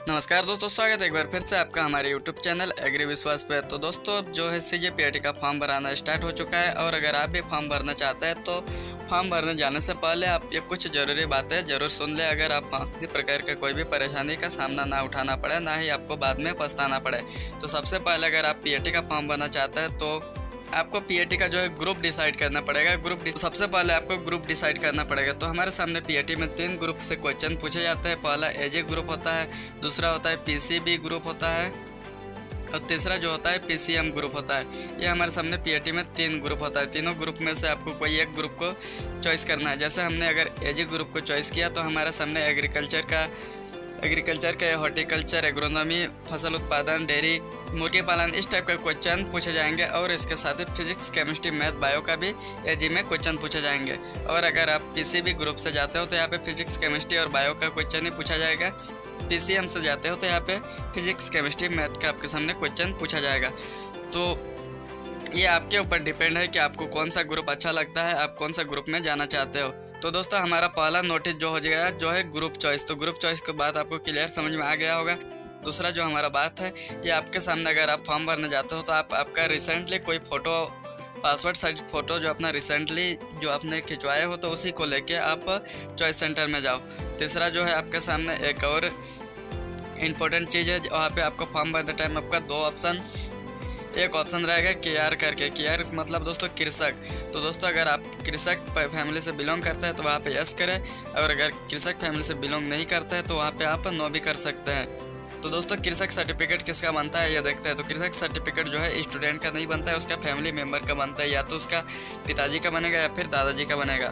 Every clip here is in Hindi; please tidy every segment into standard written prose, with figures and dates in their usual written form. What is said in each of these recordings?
नमस्कार दोस्तों, स्वागत है एक बार फिर से आपका हमारे YouTube चैनल एग्री विश्वास पे। तो दोस्तों जो है CJPAT का फॉर्म भराना स्टार्ट हो चुका है और अगर आप भी फॉर्म भरना चाहते हैं तो फॉर्म भरने जाने से पहले आप ये कुछ ज़रूरी बातें ज़रूर सुन लें। अगर आप किसी प्रकार का कोई भी परेशानी का सामना ना उठाना पड़े, ना ही आपको बाद में पछताना पड़े। तो सबसे पहले अगर आप PAT का फॉर्म भरना चाहते हैं तो आपको PAT का जो है ग्रुप डिसाइड करना पड़ेगा। सबसे पहले आपको ग्रुप डिसाइड करना पड़ेगा। तो हमारे सामने PAT में 3 ग्रुप से क्वेश्चन पूछे जाते हैं। पहला AG ग्रुप होता है, दूसरा होता है PCB ग्रुप होता है और तीसरा जो होता है PCM ग्रुप होता है। ये हमारे सामने PAT में 3 ग्रुप होता है। तीनों ग्रुप में से आपको कोई एक ग्रुप को चॉइस करना है। जैसे हमने अगर AG ग्रुप को चॉइस किया तो हमारे सामने एग्रीकल्चर का हॉर्टिकल्चर, एग्रोनॉमी, फसल उत्पादन, डेयरी, मुर्गी पालन, इस टाइप के क्वेश्चन पूछे जाएंगे और इसके साथ ही फिजिक्स, केमिस्ट्री, मैथ, बायो का भी AG में क्वेश्चन पूछे जाएंगे। और अगर आप PCB ग्रुप से जाते हो तो यहाँ पे फिजिक्स, केमिस्ट्री और बायो का क्वेश्चन ही पूछा जाएगा। PCM से जाते हो तो यहाँ पे फिजिक्स, केमिस्ट्री, मैथ का आपके सामने क्वेश्चन पूछा जाएगा। तो ये आपके ऊपर डिपेंड है कि आपको कौन सा ग्रुप अच्छा लगता है, आप कौन सा ग्रुप में जाना चाहते हो। तो दोस्तों हमारा पहला नोटिस जो हो जाएगा जो है ग्रुप चॉइस। तो ग्रुप चॉइस के बाद आपको क्लियर समझ में आ गया होगा। दूसरा जो हमारा बात है, ये आपके सामने अगर आप फॉर्म भरने जाते हो तो आपका रिसेंटली कोई फ़ोटो, पासवर्ड साइज फ़ोटो जो अपना रिसेंटली जो आपने खिंचवाए हो तो उसी को लेके आप चॉइस सेंटर में जाओ। तीसरा जो है आपके सामने एक और इम्पोर्टेंट चीज़ है, वहाँ पे आपको फॉर्म भरते टाइम आपका 2 ऑप्शन, एक ऑप्शन रहेगा KR करके। KR मतलब दोस्तों कृषक। तो दोस्तों अगर आप कृषक फैमिली से बिलोंग करते हैं तो वहाँ पे यस करें, और अगर कृषक फैमिली से बिलोंग नहीं करते हैं तो वहाँ पे आप नो भी कर सकते हैं। तो दोस्तों कृषक सर्टिफिकेट किसका बनता है ये देखते हैं। तो कृषक सर्टिफिकेट जो है स्टूडेंट का नहीं बनता है, उसका फैमिली मेम्बर का बनता है। या तो उसका पिताजी का बनेगा या फिर दादाजी का बनेगा।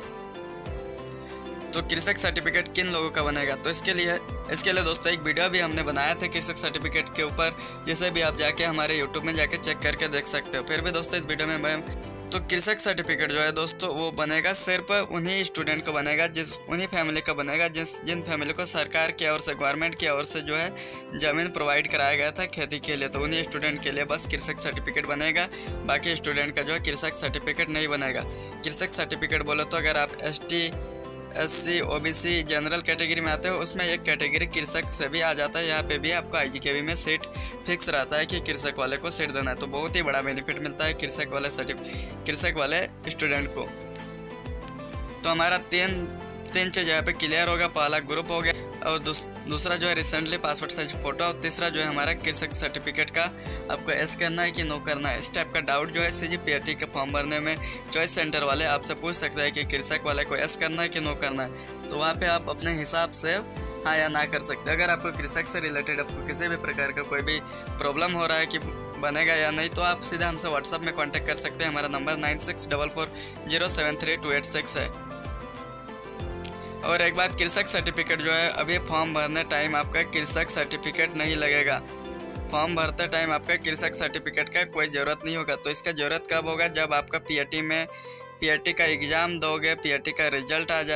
तो कृषक सर्टिफिकेट किन लोगों का बनेगा, तो इसके लिए दोस्तों एक वीडियो भी हमने बनाया था कृषक सर्टिफिकेट के ऊपर, जिसे भी आप जाके हमारे YouTube में जाके चेक करके देख सकते हो। फिर भी दोस्तों इस वीडियो में मैं तो कृषक सर्टिफिकेट जो है दोस्तों वो बनेगा सिर्फ उन्हीं स्टूडेंट को बनेगा, उन्हीं फैमिली का बनेगा जिन फैमिली को सरकार की ओर से, गवर्नमेंट की ओर से जो है ज़मीन प्रोवाइड कराया गया था खेती के लिए। तो उन्हीं स्टूडेंट के लिए बस कृषक सर्टिफिकेट बनेगा। बाकी स्टूडेंट का जो है कृषक सर्टिफिकेट नहीं बनेगा। कृषक सर्टिफिकेट बोले तो अगर आप ST, SC, OBC general category में आते हो, उसमें एक कैटेगरी कृषक से भी आ जाता है। यहाँ पे भी आपको IGKB में सीट फिक्स रहता है कि कृषक वाले को सीट देना है। तो बहुत ही बड़ा बेनिफिट मिलता है कृषक वाले स्टूडेंट को। तो हमारा तीन चीज़ यहाँ पे क्लियर होगा। पहला ग्रुप हो गया, और दूसरा जो है रिसेंटली पासपोर्ट साइज फोटो, और तीसरा जो है हमारा कृषक सर्टिफिकेट का आपको एस करना है कि नो करना है। इस टाइप का डाउट जो है CJPAT के फॉर्म भरने में चॉइस सेंटर वाले आपसे पूछ सकते हैं कि कृषक वाले को एस करना है कि नो करना है। तो वहाँ पे आप अपने हिसाब से हाँ या ना कर सकते हैं। अगर आपको कृषक से रिलेटेड आपको किसी भी प्रकार का कोई भी प्रॉब्लम हो रहा है कि बनेगा या नहीं, तो आप सीधा हमसे व्हाट्सअप में कॉन्टैक्ट कर सकते हैं। हमारा नंबर 9644073286 है। और एक बात, कृषक सर्टिफिकेट जो है अभी फॉर्म भरने टाइम आपका कृषक सर्टिफिकेट नहीं लगेगा। फॉर्म भरते टाइम आपका कृषक सर्टिफिकेट का कोई ज़रूरत नहीं होगा। तो इसका ज़रूरत कब होगा, जब आपका PAT का एग्ज़ाम दोगे, PAT का रिजल्ट आ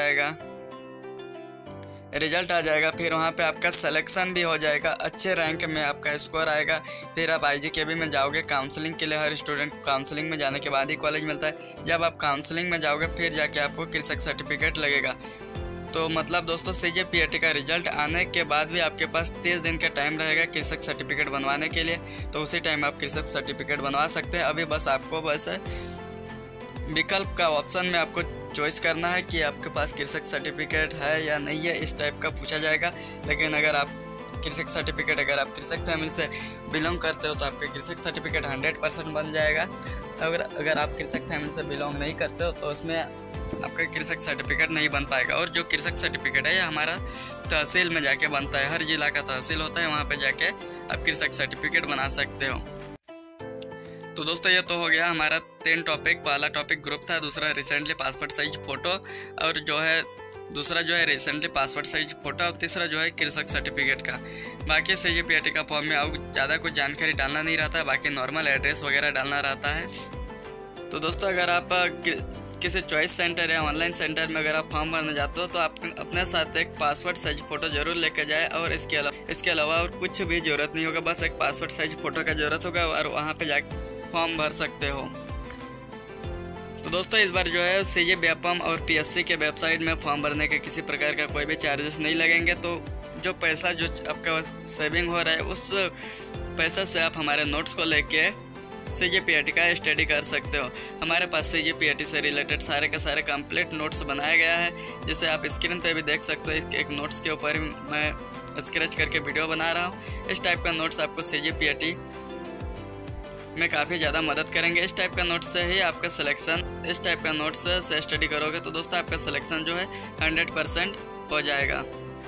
जाएगा, फिर वहाँ पे आपका सिलेक्शन भी हो जाएगा, अच्छे रैंक में आपका स्कोर आएगा। फिर आप IGKB में जाओगे काउंसलिंग के लिए। हर स्टूडेंट को काउंसलिंग में जाने के बाद ही कॉलेज मिलता है। जब आप काउंसलिंग में जाओगे फिर जाके आपको कृषक सर्टिफिकेट लगेगा। तो मतलब दोस्तों CJPAT का रिजल्ट आने के बाद भी आपके पास 30 दिन का टाइम रहेगा कृषक सर्टिफिकेट बनवाने के लिए। तो उसी टाइम आप कृषक सर्टिफिकेट बनवा सकते हैं। अभी बस आपको विकल्प का ऑप्शन में आपको चॉइस करना है कि आपके पास कृषक सर्टिफिकेट है या नहीं है, इस टाइप का पूछा जाएगा। लेकिन अगर आप कृषक सर्टिफिकेट, अगर आप कृषक फैमिली से बिलोंग करते हो तो आपका कृषक सर्टिफिकेट 100% बन जाएगा। अगर आप कृषक फैमिली से बिलोंग नहीं करते हो तो उसमें आपका कृषक सर्टिफिकेट नहीं बन पाएगा। और जो कृषक सर्टिफिकेट है ये हमारा तहसील में जाके बनता है। हर जिला का तहसील होता है, वहाँ पे जाके आप कृषक सर्टिफिकेट बना सकते हो। तो दोस्तों ये तो हो गया हमारा 3 टॉपिक। पहला टॉपिक ग्रुप था, दूसरा रिसेंटली पासपोर्ट साइज फोटो, और दूसरा जो है रिसेंटली पासपोर्ट साइज फोटो, और तीसरा जो है कृषक सर्टिफिकेट का। बाकी CJPAT का फॉर्म में और ज़्यादा कुछ जानकारी डालना नहीं रहता है, बाकी नॉर्मल एड्रेस वगैरह डालना रहता है। तो दोस्तों अगर आप किसी चॉइस सेंटर या ऑनलाइन सेंटर में अगर आप फॉर्म भरने जाते हो तो आप अपने साथ एक पासपोर्ट साइज फ़ोटो ज़रूर लेकर जाए। और इसके अलावा और कुछ भी ज़रूरत नहीं होगा, बस एक पासपोर्ट साइज फ़ोटो का ज़रूरत होगा और वहाँ पे जाकर फॉर्म भर सकते हो। तो दोस्तों इस बार जो है CJ व्यापम और PSC के वेबसाइट में फॉर्म भरने के किसी प्रकार का कोई भी चार्जेस नहीं लगेंगे। तो जो पैसा जो आपका सेविंग हो रहा है उस पैसा से आप हमारे नोट्स को लेके CGPAT का स्टडी कर सकते हो। हमारे पास CGPAT से रिलेटेड सारे के सारे कंप्लीट नोट्स बनाया गया है, जिसे आप स्क्रीन पे भी देख सकते हो। इसके एक नोट्स के ऊपर मैं स्क्रैच करके वीडियो बना रहा हूँ। इस टाइप का नोट्स आपको CGPAT में काफ़ी ज़्यादा मदद करेंगे। इस टाइप का नोट्स से ही आपका सिलेक्शन, इस टाइप का नोट्स से स्टडी करोगे तो दोस्तों आपका सिलेक्शन जो है 100% हो जाएगा।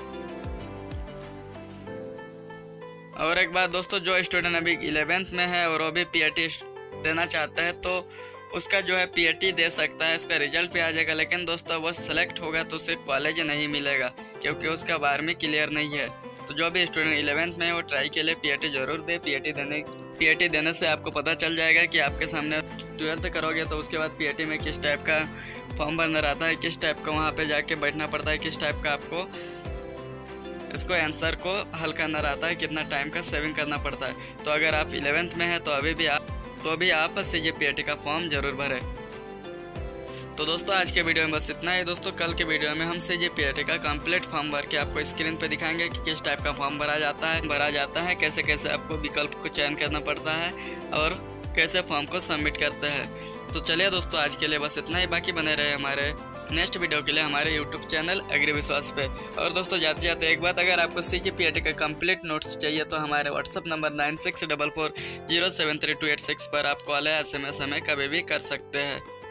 और एक बात दोस्तों, जो स्टूडेंट अभी 11th में है और वो भी PAT देना चाहता है तो उसका जो है PAT दे सकता है, उसका रिजल्ट भी आ जाएगा। लेकिन दोस्तों वो सेलेक्ट होगा तो उसे कॉलेज नहीं मिलेगा, क्योंकि उसका 12वीं क्लियर नहीं है। तो जो भी स्टूडेंट 11th में है वो ट्राई के लिए PAT जरूर दे। PAT देने से आपको पता चल जाएगा कि आपके सामने 12th करोगे तो उसके बाद PAT में किस टाइप का फॉर्म भरना रहता है, किस टाइप का वहाँ पे जाके बैठना पड़ता है, किस टाइप का आपको इसको आंसर को हल करना रहता है, कितना टाइम का सेविंग करना पड़ता है। तो अगर आप 11th में हैं तो अभी आप CGPAT का फॉर्म जरूर भरें। तो दोस्तों आज के वीडियो में बस इतना ही। दोस्तों कल के वीडियो में हम CGPAT का कंप्लीट फॉर्म भर के आपको स्क्रीन पे दिखाएंगे कि किस टाइप का फॉर्म भरा जाता है, कैसे कैसे आपको विकल्प को चयन करना पड़ता है और कैसे फॉर्म को सबमिट करते हैं। तो चलिए दोस्तों आज के लिए बस इतना ही। बाकी बने रहे हमारे नेक्स्ट वीडियो के लिए हमारे यूट्यूब चैनल एग्री विश्वास पे। और दोस्तों जाते जाते एक बात, अगर आपको CGPAT का कंप्लीट नोट्स चाहिए तो हमारे व्हाट्सअप नंबर 9644073286 पर आप कॉल या SMS हमें कभी भी कर सकते हैं।